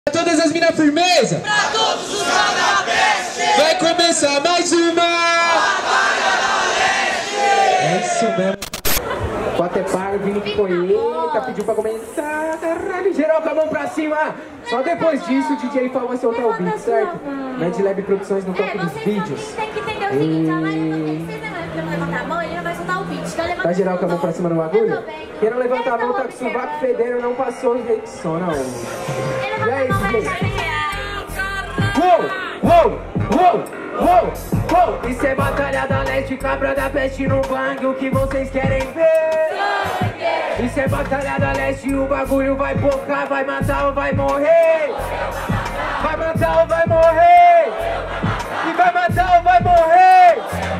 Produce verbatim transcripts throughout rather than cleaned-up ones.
Pra todas as minas firmeza, pra todos os canabestes, vai começar mais uma Batalha da Leste. É isso mesmo. Bota é pago, Vini ficou eita, pediu pra começar, caralho, geral com a mão pra cima. Só depois disso o D J Fal vai soltar o beat, certo? Mad Lab Produções no toque dos vídeos. Tem que entender o seguinte, a Mari não tem que ser, porque eu vou levantar a mão, ele não vai soltar o beat. Então levanta Tá geral com a mão pra cima no bagulho? Quem não levantar a mão tá com o observando. sovaco fedendo, não passou em Rexona, homem. Ele E aí, levanta a mão, vai D J? deixar ele Uou, uou, uou, uou, uou. Isso é Batalha da Leste, cabra da peste no bang, o que vocês querem ver? Isso é Batalha da Leste, o bagulho vai focar, vai matar ou vai morrer? Vai matar ou vai morrer? E vai matar ou vai morrer?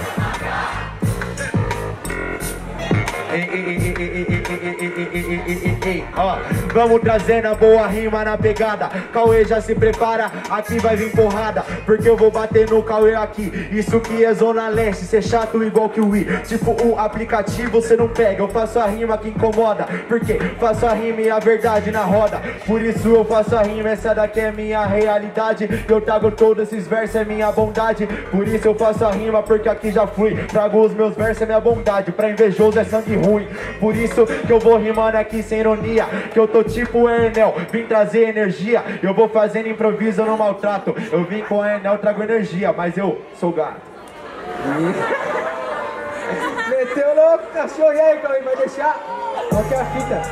Ei, ei, ei, ei, ei, ei, ei, ei, ei, ei, ei, ei, ei, ó, vamos trazendo a boa rima na pegada. Cauê já se prepara, aqui vai vir porrada, porque eu vou bater no Cauê aqui. Isso que é Zona Leste, cê chato igual que o I. Tipo o aplicativo cê não pega, eu faço a rima que incomoda, porque faço a rima e a verdade na roda. Por isso eu faço a rima, essa daqui é minha realidade. Eu trago todos esses versos, é minha bondade. Por isso eu faço a rima, porque aqui já fui. Trago os meus versos, é minha bondade. Pra invejoso é sangue ruim. Por isso que eu vou rimando aqui sem ironia, que eu tô tipo Enel, vim trazer energia. Eu vou fazendo improviso, eu não maltrato. Eu vim com a Enel, trago energia, mas eu sou gato. Meteu louco, cachorro, e aí, Cauê, vai deixar? Qual que é a fita?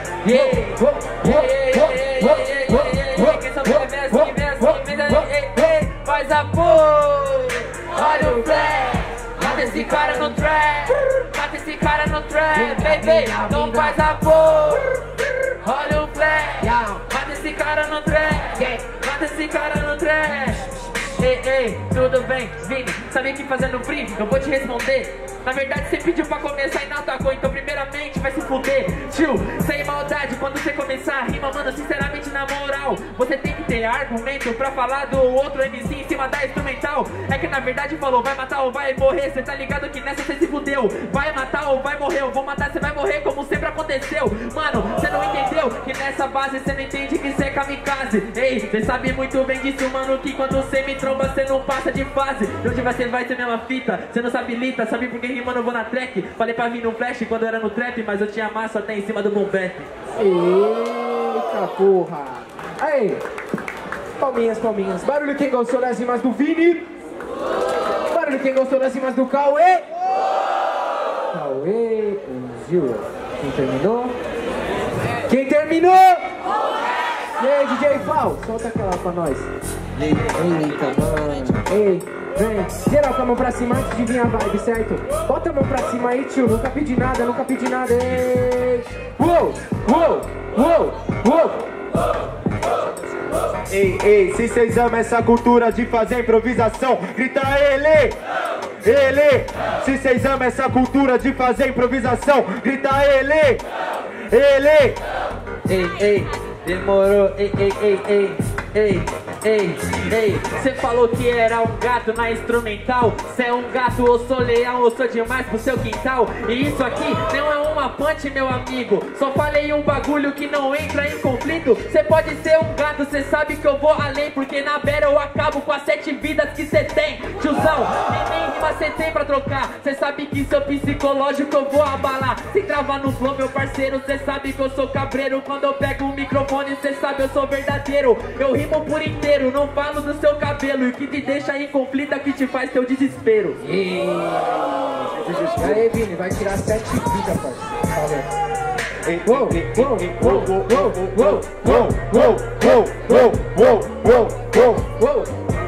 Faz a porra, olha o flash, mata esse cara no trap, mata esse cara no trap, baby, então faz a porra, olha o flash, mata esse cara no trap, mata esse cara no trap. Ei, ei, tudo bem, Vini, sabe o que fazendo free? Eu vou te responder. Na verdade você pediu pra começar e não atacou, então primeiramente vai se fuder. Tio, sem maldade, quando você começar a rima, mano, sinceramente na moral, você tem que ter argumento pra falar do outro M C em cima da instrumental. É que na verdade falou, vai matar ou vai morrer, cê tá ligado que nessa cê se fudeu. Vai matar ou vai morrer, eu vou matar, cê vai morrer como sempre aconteceu. Mano, cê não entendeu que nessa base cê não entende que cê é kamikaze. Ei, cê sabe muito bem disso, mano, que quando cê me tromba cê não passa de fase. De onde vai ser, vai ser mesma fita, cê não sabe lita, sabe por que mano, eu vou na track. Falei pra vir no flash quando eu era no trap, mas eu tinha massa até em cima do boom bap. Eita porra! Aí! Palminhas, palminhas. Barulho quem gostou das rimas do Vini. Barulho quem gostou das rimas do Cauê. Cauê, um zero. Quem terminou? Quem terminou? E aí, D J Fal, solta aquela pra nós. Eita, mano. Ei, vem. Geral com a mão pra cima antes de vir a vibe, certo? Bota a mão pra cima aí, tio. Nunca pedi nada, nunca pedi nada. Ei. Uou, uou, uou, uou. Ei, ei, se vocês amam essa cultura de fazer improvisação, grita ele! Ele! Se vocês amam essa cultura de fazer improvisação, grita ele! Ele! Ei, ei, demorou, ei, ei, ei, ei, ei, ei, ei. Cê falou que era um gato na instrumental. Cê é um gato, ou sou leão, ou sou demais pro seu quintal. E isso aqui não é uma punch, meu amigo. Só falei um bagulho que não entra em conflito. Cê pode ser um gato, cê sabe que eu vou além, porque na beira eu acabo com as sete vidas que cê tem, tiozão. E nem rima cê tem pra trocar. Cê sabe que seu psicológico eu vou abalar. Se trava no flow, meu parceiro, cê sabe que eu sou cabreiro. Quando eu pego o microfone, cê sabe eu sou verdadeiro. Eu rimo por inteiro, não falo do seu cabelo. E o que te deixa em conflito é o que te faz teu desespero. E aí, Vini, vai tirar sete vidas, parceiro. Uou, uou, uou, uou, uou, uou, uou, uou, uou, uou, uou, uou, uou.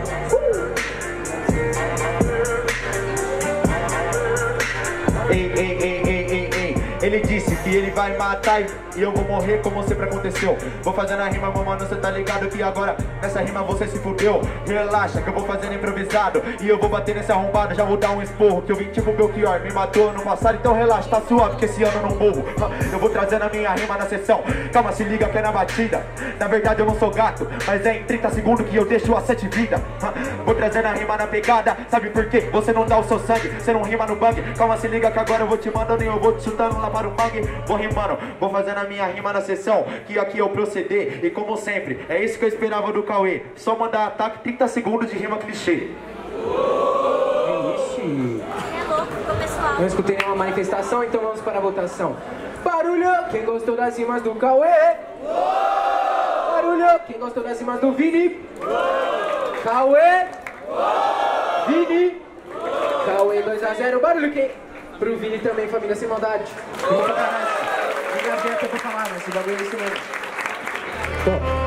Ei, ei, ei, ei, ei, ei. Ele disse que ele vai matar e eu vou morrer como sempre aconteceu. Vou fazendo a rima, mano, cê tá ligado que agora nessa rima você se fudeu. Relaxa que eu vou fazendo improvisado e eu vou bater nesse arrombado, já vou dar um esporro. Que eu vim tipo Belchior, me matou no passado, então relaxa, tá suave que esse ano eu não morro. Eu vou trazendo a minha rima na sessão, calma, se liga que é na batida. Na verdade eu não sou gato, mas é em trinta segundos que eu deixo a sete vidas. Vou trazendo a rima na pegada, sabe por quê? Você não dá o seu sangue, você não rima no bang. Calma, se liga que agora eu vou te mandando e eu vou te chutando lá para o mar. song, vou rimando, vou fazendo a minha rima na sessão, que aqui é o proceder, e como sempre, é isso que eu esperava do Cauê, só mandar ataque, trinta segundos de rima clichê. Ixi. É louco, ficou pessoal. Não escutei nenhuma manifestação, então vamos para a votação. Barulho, quem gostou das rimas do Cauê? Barulho, quem gostou das rimas do Vini? Cauê? Vini? Cauê dois a zero, barulho quem? Pro Vini também, família sem maldade. Vamos falar mais. Vini aberta pra falar, mas esse bagulho é isso mesmo. Bom.